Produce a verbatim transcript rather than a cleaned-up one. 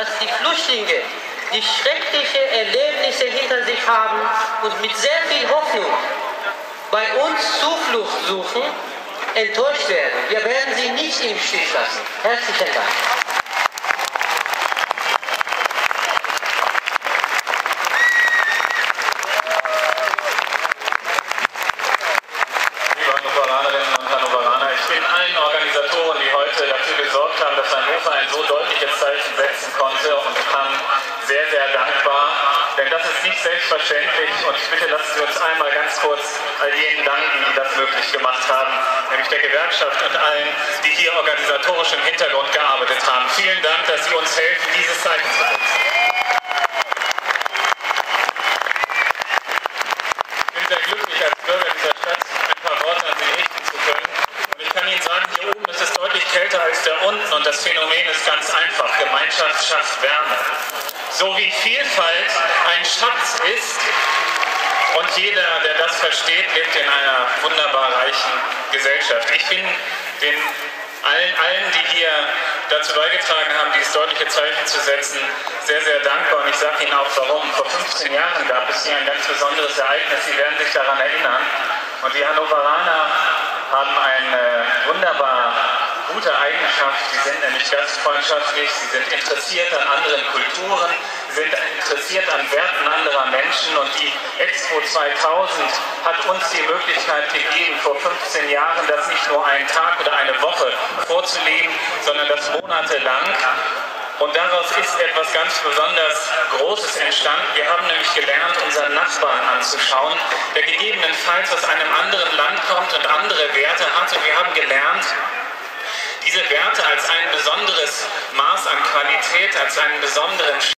dass die Flüchtlinge, die schreckliche Erlebnisse hinter sich haben und mit sehr viel Hoffnung bei uns Zuflucht suchen, enttäuscht werden. Wir werden sie nicht im Stich lassen. Herzlichen Dank. Organisatoren, die heute dafür gesorgt haben, dass Hannover ein so deutliches Zeichen setzen konnte, und kann sehr, sehr dankbar, denn das ist nicht selbstverständlich, und ich bitte, lassen Sie uns einmal ganz kurz all jenen danken, die das möglich gemacht haben, nämlich der Gewerkschaft und allen, die hier organisatorisch im Hintergrund gearbeitet haben. Vielen Dank, dass Sie uns helfen, dieses Zeichen zu setzen. Ich bin sehr glücklich, als Bürger dieser Stadt ein paar Worte an Sie richten zu können. Ich kann Ihnen sagen, hier oben ist es deutlich kälter als da unten, und das Phänomen ist ganz einfach. Gemeinschaft schafft Wärme. So wie Vielfalt ein Schatz ist und jeder, der das versteht, lebt in einer wunderbar reichen Gesellschaft. Ich bin den allen, allen, die hier dazu beigetragen haben, dieses deutliche Zeichen zu setzen, sehr, sehr dankbar, und ich sage Ihnen auch warum. Vor fünfzehn Jahren gab es hier ein ganz besonderes Ereignis, Sie werden sich daran erinnern, und die Hannoveraner haben eine wunderbar gute Eigenschaft. Sie sind nämlich gastfreundschaftlich, sie sind interessiert an anderen Kulturen, sie sind interessiert an Werten anderer Menschen, und die Expo zweitausend hat uns die Möglichkeit gegeben, vor fünfzehn Jahren das nicht nur einen Tag oder eine Woche vorzuleben, sondern das monatelang. Und daraus ist etwas ganz besonders Großes entstanden. Wir haben nämlich gelernt, unseren Nachbarn anzuschauen, der gegebenenfalls aus einem anderen Land kommt und andere Werte hat. Und wir haben gelernt, diese Werte als ein besonderes Maß an Qualität, als einen besonderen